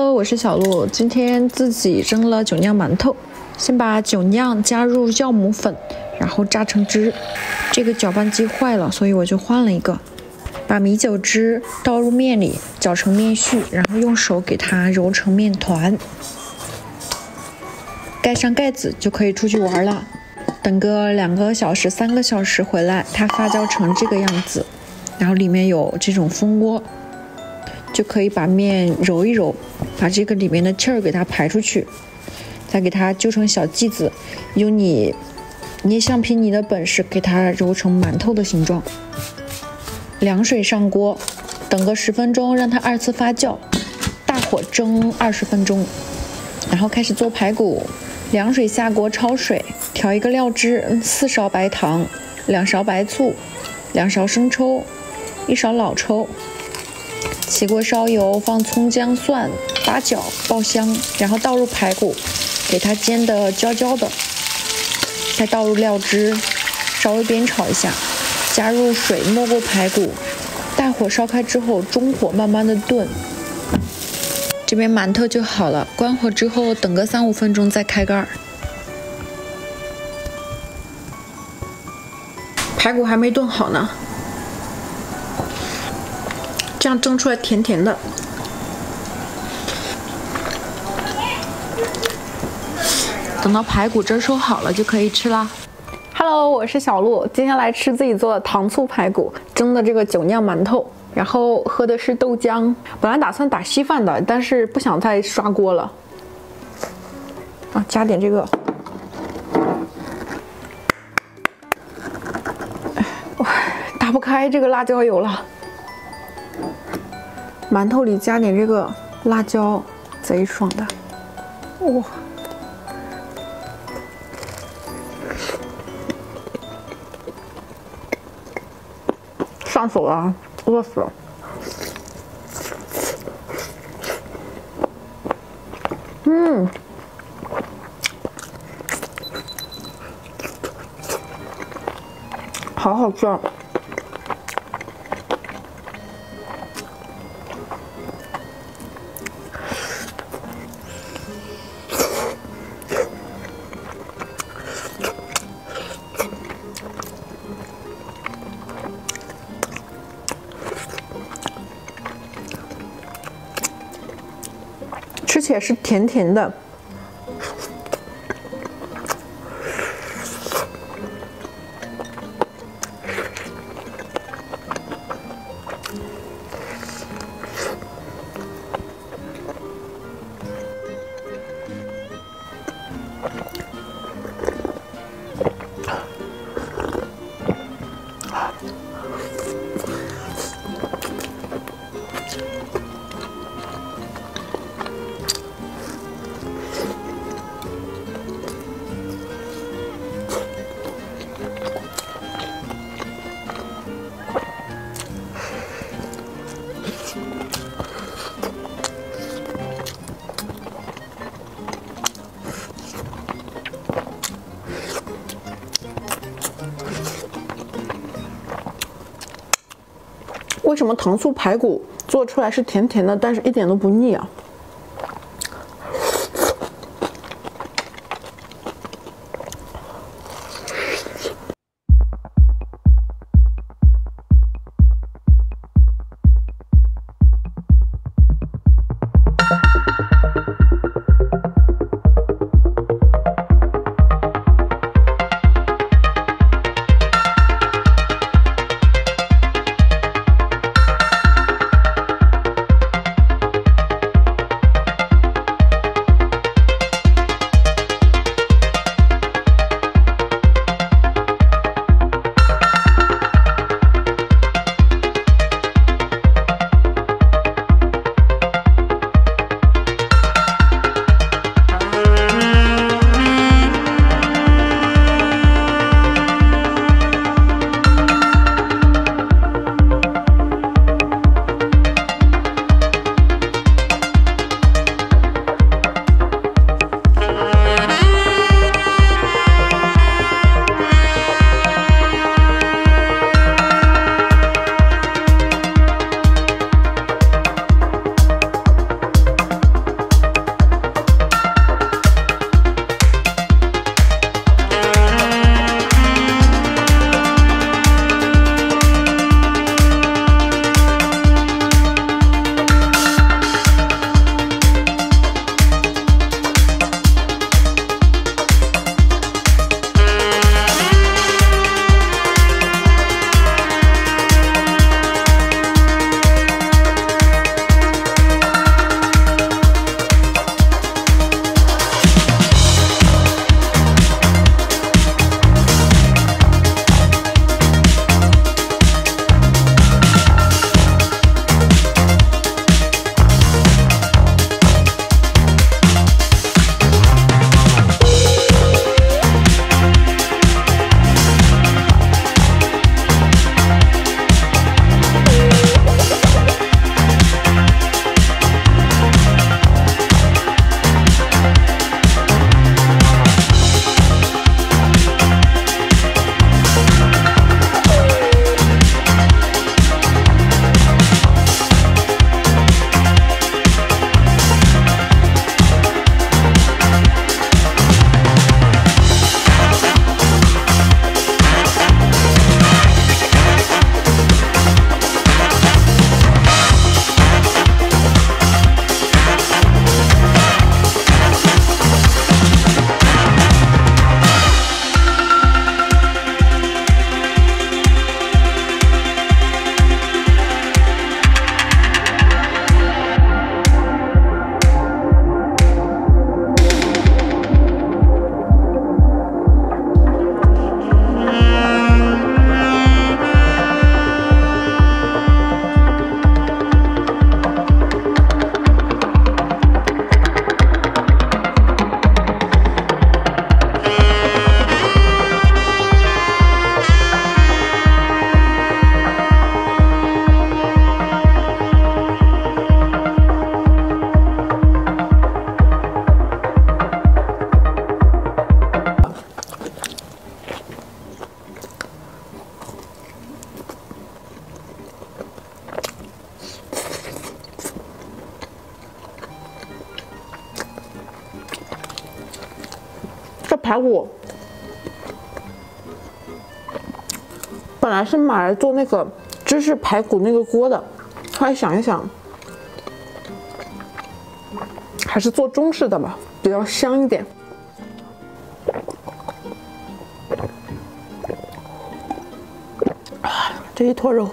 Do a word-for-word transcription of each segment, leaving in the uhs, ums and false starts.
Hello， 我是小鹿，今天自己蒸了酒酿馒头。先把酒酿加入酵母粉，然后榨成汁。这个搅拌机坏了，所以我就换了一个。把米酒汁倒入面里，搅成面絮，然后用手给它揉成面团。盖上盖子就可以出去玩了。等个两个小时、三个小时回来，它发酵成这个样子，然后里面有这种蜂窝。就可以把面揉一揉，把这个里面的气儿给它排出去，再给它揪成小剂子，用你捏橡皮泥的本事给它揉成馒头的形状。凉水上锅，等个十分钟让它二次发酵，大火蒸二十分钟，然后开始做排骨。凉水下锅焯水，调一个料汁，四勺白糖，两勺白醋，两勺生抽，一勺老抽。起锅烧油，放葱姜蒜、八角爆香，然后倒入排骨，给它煎得焦焦的，再倒入料汁，稍微煸炒一下，加入水没过排骨，大火烧开之后，中火慢慢的炖。这边馒头就好了，关火之后等个三五分钟再开盖。排骨还没炖好呢。这样蒸出来甜甜的，等到排骨蒸收好了就可以吃啦。Hello， 我是小鹿，今天来吃自己做的糖醋排骨，蒸的这个酒酿馒头，然后喝的是豆浆。本来打算打稀饭的，但是不想再刷锅了。啊，加点这个，哇，打不开这个辣椒油了。馒头里加点这个辣椒，贼爽的，哇！上手了，饿死了。嗯，好好吃。吃起来是甜甜的，为什么糖醋排骨做出来是甜甜的，但是一点都不腻啊？ 排骨本来是买来做那个芝士排骨那个锅的，后来想一想，还是做中式的吧，比较香一点。啊，这一坨肉。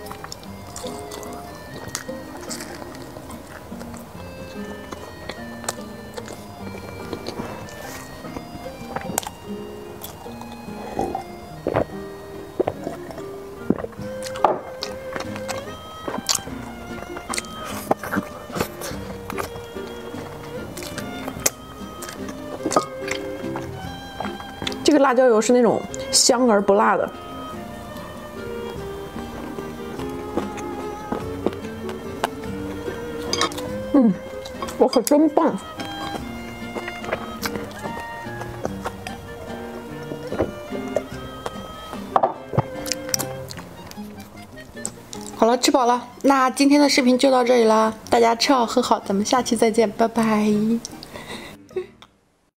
这个辣椒油是那种香而不辣的，嗯，我可真棒！好了，吃饱了，那今天的视频就到这里啦，大家吃好喝好，咱们下期再见，拜拜。